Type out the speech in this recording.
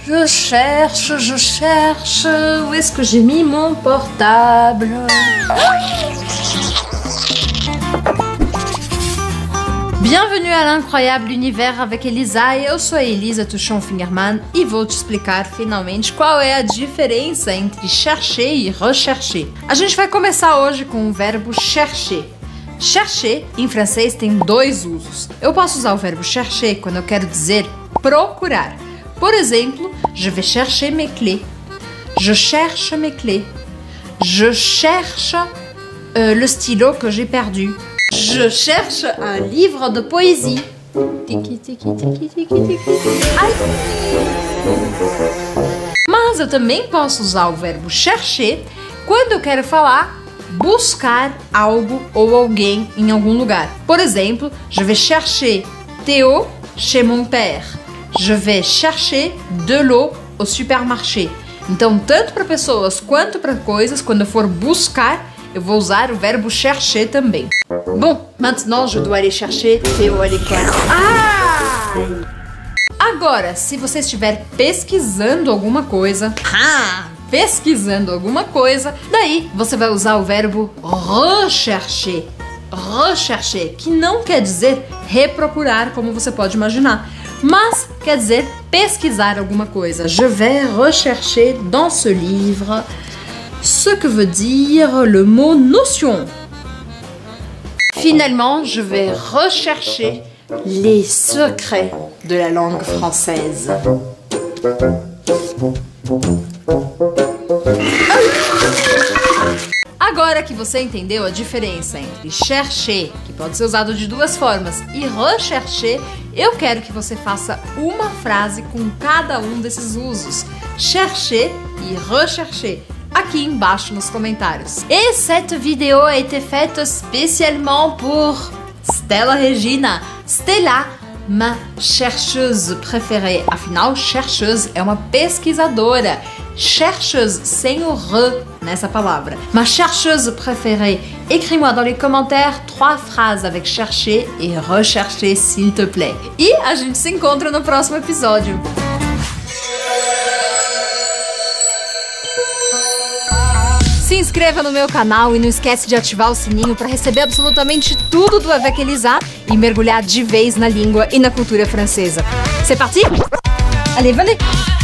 Je cherche, où est-ce que j'ai mis mon portable? Bienvenue à l'incroyable univers avec Elisa, eu sou a Elisa Tuchon-Fingerman e vou te explicar finalmente qual é a diferença entre chercher e rechercher. A gente vai começar hoje com o verbo chercher. Chercher, em francês, tem dois usos. Eu posso usar o verbo chercher quando eu quero dizer procurar. Por exemplo, je vais chercher mes clés. Je cherche mes clés. Je cherche le stylo que j'ai perdu. Je cherche un livre de poésie. Tiki, tiki, tiki, tiki, tiki. Ai. Mas eu também posso usar o verbo chercher quando eu quero falar buscar algo ou alguém em algum lugar. Por exemplo, je vais chercher Théo chez mon père. Je vais chercher de l'eau au supermarché. Então, tanto para pessoas quanto para coisas, quando eu for buscar, eu vou usar o verbo chercher também. Bon, maintenant je dois aller chercher Théo à l'école. Agora, se você estiver pesquisando alguma coisa, daí você vai usar o verbo rechercher. Rechercher, que não quer dizer reprocurar, como você pode imaginar, mas quer dizer pesquisar alguma coisa. Je vais rechercher dans ce livre ce que veut dire le mot notion. Finalement, je vais rechercher les secrets de la langue française. Agora que você entendeu a diferença entre chercher, que pode ser usado de duas formas, e rechercher, eu quero que você faça uma frase com cada um desses usos. Chercher e rechercher. Aqui embaixo nos comentários. Et cette vidéo a été faite spécialement pour Stella Regina. Stella, ma chercheuse préférée. Afinal, chercheuse é uma pesquisadora. Chercheuse sem o re nessa palavra. Ma chercheuse préférée. Écris-moi dans les commentaires 3 phrases avec chercher et rechercher, s'il te plaît. E a gente se encontra no próximo episódio. Se inscreva no meu canal e não esquece de ativar o sininho para receber absolutamente tudo do Avec Elisa e mergulhar de vez na língua e na cultura francesa. C'est parti? Allez, venez!